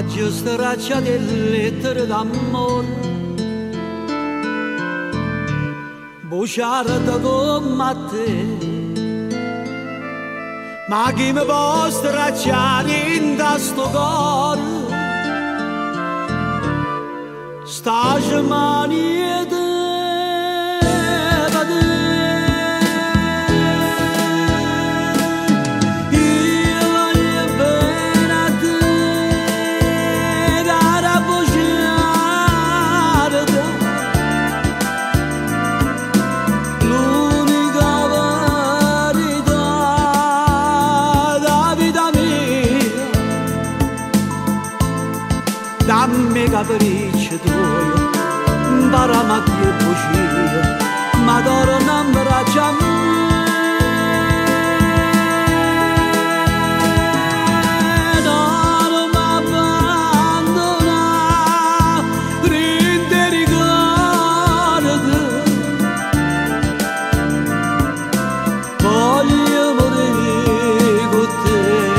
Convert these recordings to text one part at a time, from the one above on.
giusta traccia delle lettere d'amore, buciata come te. Ma chi mi può stracciare in sto cuore? Sta mani te. Dammi capricci tuoi, imparami che bugie, ma d'oro non mi braccia a me. Non mi abbandona, rende ricordi, voglio morire con te.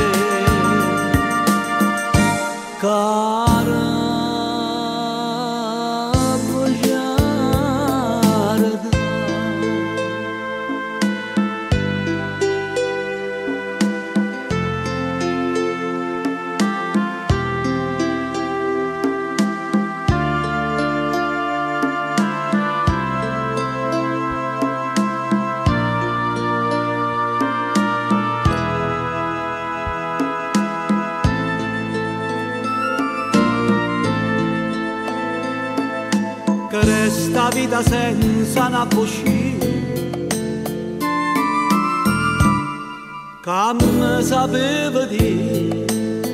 Che resta vita senza una voce, che mi sapeva dire,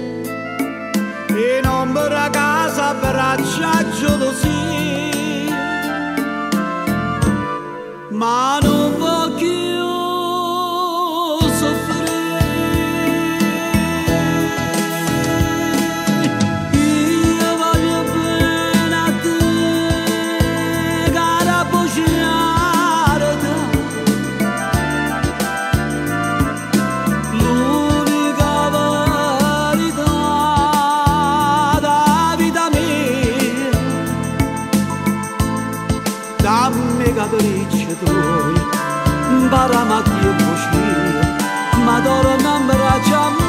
in ombra casa braccia gelosia, ma non può più soffrire. Dammi capricci tuoi, imparami che bugie, ma d'oro non mi braccia a me.